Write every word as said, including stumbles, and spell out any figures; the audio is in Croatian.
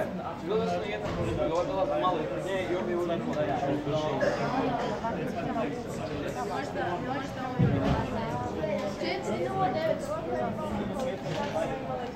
Bre, bilo da smo jedna pored, ova dolaza malo ispred nje i ovdje udar po dalje. četiri nula devet